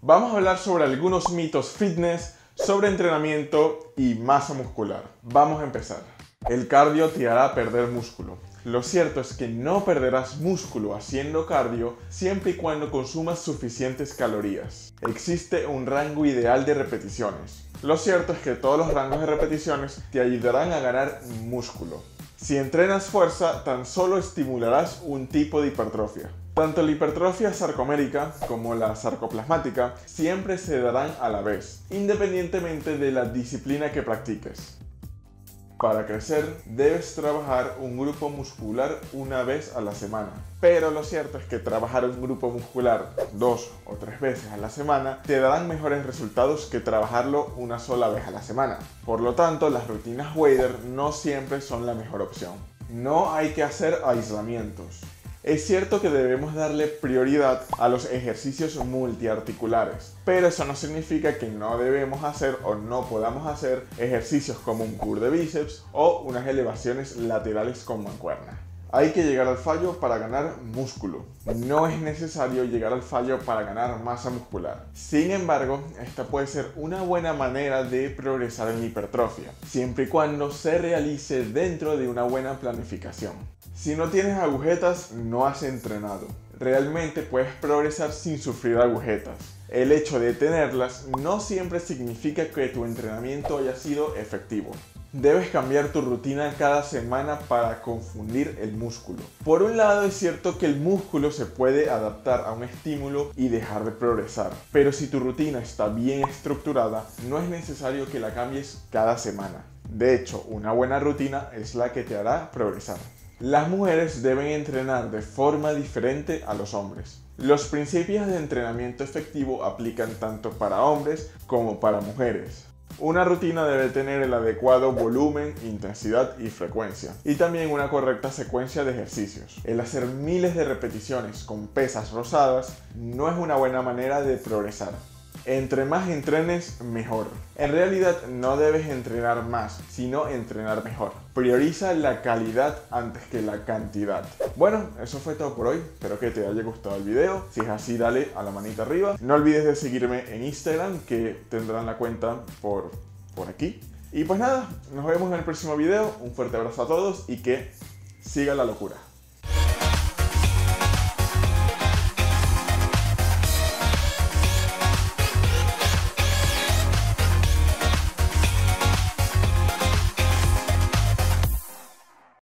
Vamos a hablar sobre algunos mitos fitness, sobre entrenamiento y masa muscular. Vamos a empezar. El cardio te hará perder músculo. Lo cierto es que no perderás músculo haciendo cardio siempre y cuando consumas suficientes calorías. Existe un rango ideal de repeticiones. Lo cierto es que todos los rangos de repeticiones te ayudarán a ganar músculo. Si entrenas fuerza, tan solo estimularás un tipo de hipertrofia. Tanto la hipertrofia sarcomérica como la sarcoplasmática siempre se darán a la vez, independientemente de la disciplina que practiques. Para crecer, debes trabajar un grupo muscular una vez a la semana. Pero lo cierto es que trabajar un grupo muscular 2 o 3 veces a la semana te darán mejores resultados que trabajarlo una sola vez a la semana. Por lo tanto, las rutinas Wader no siempre son la mejor opción. No hay que hacer aislamientos. Es cierto que debemos darle prioridad a los ejercicios multiarticulares, pero eso no significa que no debemos hacer o no podamos hacer ejercicios como un curl de bíceps o unas elevaciones laterales con mancuerna. Hay que llegar al fallo para ganar músculo. No es necesario llegar al fallo para ganar masa muscular. Sin embargo, esta puede ser una buena manera de progresar en hipertrofia, siempre y cuando se realice dentro de una buena planificación. Si no tienes agujetas, no has entrenado. Realmente puedes progresar sin sufrir agujetas. El hecho de tenerlas no siempre significa que tu entrenamiento haya sido efectivo. Debes cambiar tu rutina cada semana para confundir el músculo. Por un lado, es cierto que el músculo se puede adaptar a un estímulo y dejar de progresar. Pero si tu rutina está bien estructurada, no es necesario que la cambies cada semana. De hecho, una buena rutina es la que te hará progresar. Las mujeres deben entrenar de forma diferente a los hombres. Los principios de entrenamiento efectivo aplican tanto para hombres como para mujeres. Una rutina debe tener el adecuado volumen, intensidad y frecuencia, y también una correcta secuencia de ejercicios. El hacer miles de repeticiones con pesas rosadas no es una buena manera de progresar. Entre más entrenes, mejor. En realidad no debes entrenar más, sino entrenar mejor. Prioriza la calidad antes que la cantidad. Bueno, eso fue todo por hoy. Espero que te haya gustado el video. Si es así, dale a la manita arriba. No olvides de seguirme en Instagram, que tendrán la cuenta por aquí. Y pues nada, nos vemos en el próximo video. Un fuerte abrazo a todos y que siga la locura.